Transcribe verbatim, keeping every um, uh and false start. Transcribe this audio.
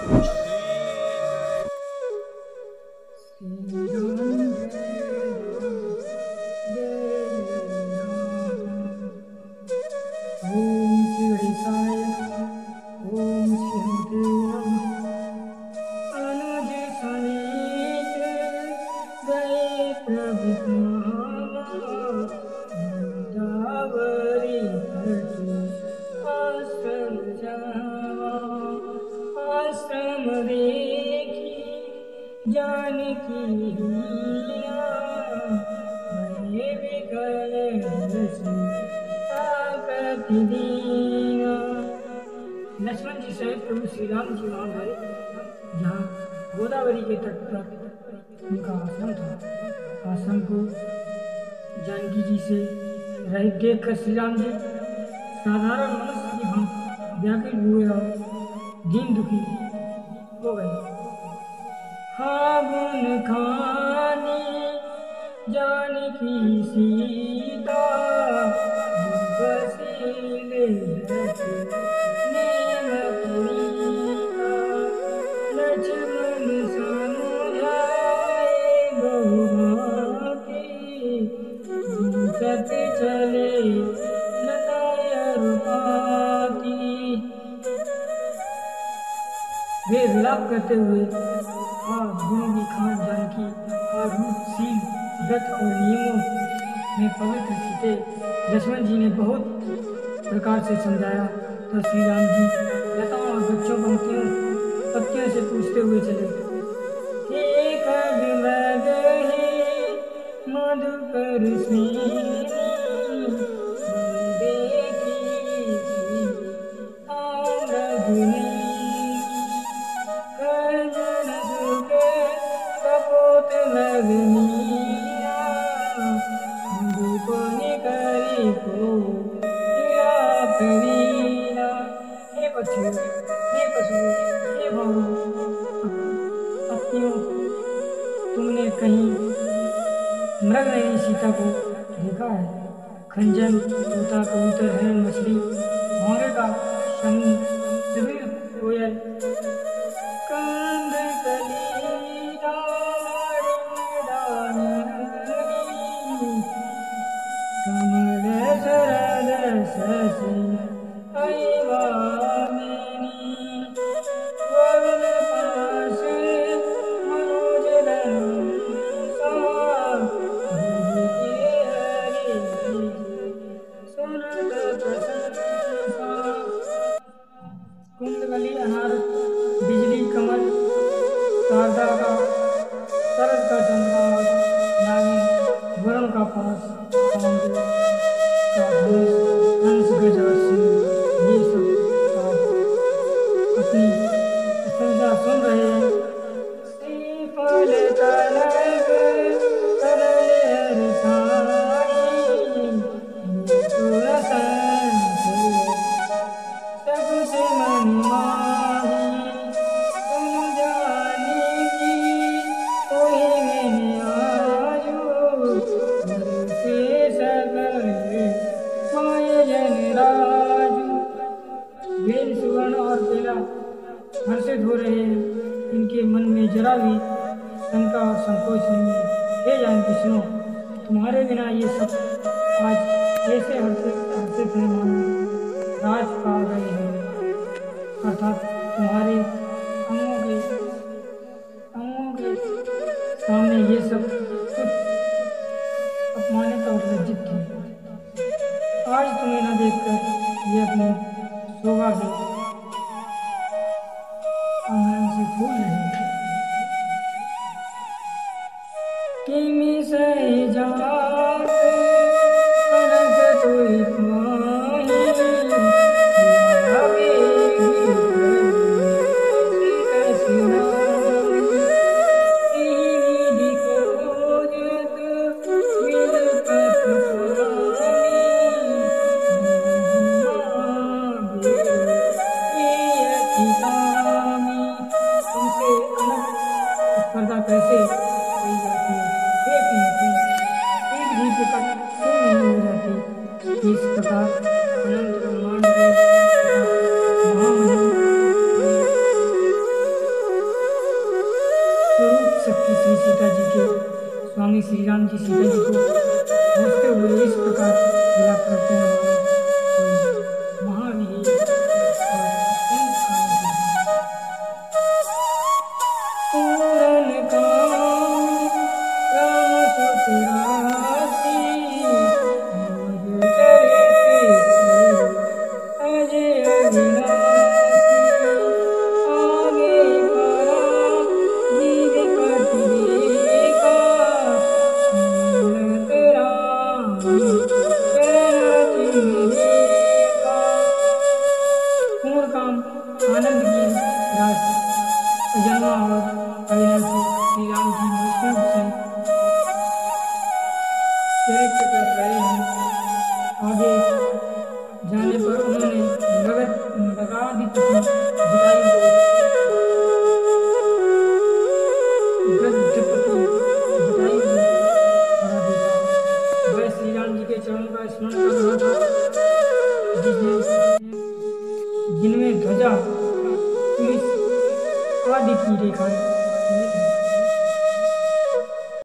लक्ष्मण जी सहित प्रभु श्री राम जी वहां गए जहाँ गोदावरी के तट पर उनका आश्रम था। आश्रम को जानकी जी से रहित देख कर श्री राम जी साधारण मनुष्य की भांति व्याकुल हुए और दीन दुखी हो गए। हाँ गुन खानी जानकी सीता बसीले चले वे विलाप करते हुए और गुणों की खान जानकी और रूपशील व्रत और नियमों में पवित्र सीते लक्ष्मण जी ने बहुत प्रकार से समझाया तो श्री राम जी लताओं और बच्चों पंक्तियों पत्तियों से पूछते हुए चले। एक मधुकर तुमने कहीं मृग नहीं सीता को देखा है? खंजन, तोता, कबूतर, हिरण, मछली, भौरे का शब्द, कोयल, कंद कली कमल शरद शशि कुंदकली, अनार, बिजली, कमल, शारदा का, शरद का चंद्रमा, नागिन, वरुण का पास, कामदेव का धनुष, हंस, गज और सिंह, ये सब आप अपनी प्रशंसा सुन रहे हैं। श्रीफल तनक करले हरसाई, तुरसन सबसे मन माही, तुम जानकी कोई में आयु, से सकल माय जन राजू। वेद, सुवर्ण और बेला हर्षित हो रहे हैं, इनके मन में जरा भी शंका और संकोच नहीं है। हे जानकी सुनो, तुम्हारे बिना ये सब आज कैसे हर्षित हर्षित है मानो राज पा गए हैं, अर्थात तुम्हारे अंगों के अंगों के सामने ये सब कुछ अपमानित और लज्जित थे। आज तुम्हें न देखकर ये अपनी शोभा के आंगन से फूल रहे हैं। किमी से जात कनक तोई पाही, स्पर्धा कैसे की जाती है? हे प्रिय, जी सीता जी को खोजते हुए इस प्रकार विलाप करते हैं कोई महावीर और अत्यंत कामदेव। पूरन काम राम सुतरासी मोर चरित अजय अविनाशी आगे परा जीव पति रेखा मूरत राम चरण चिन्ह। पूर्ण काम आनंद की राशि जन्मा और अविनाशी श्री राम जी विष्णु से चरित्र कर रहे हैं। आगे जाने पर उन्होंने भगत भगादित्य की जुदाई को गजपति जुदाई को करा दिया। वह श्री राम जी के चरणों का स्मरण कर रहा था जिसने जिनमें ध्वजा पुलिस आदि की रेखा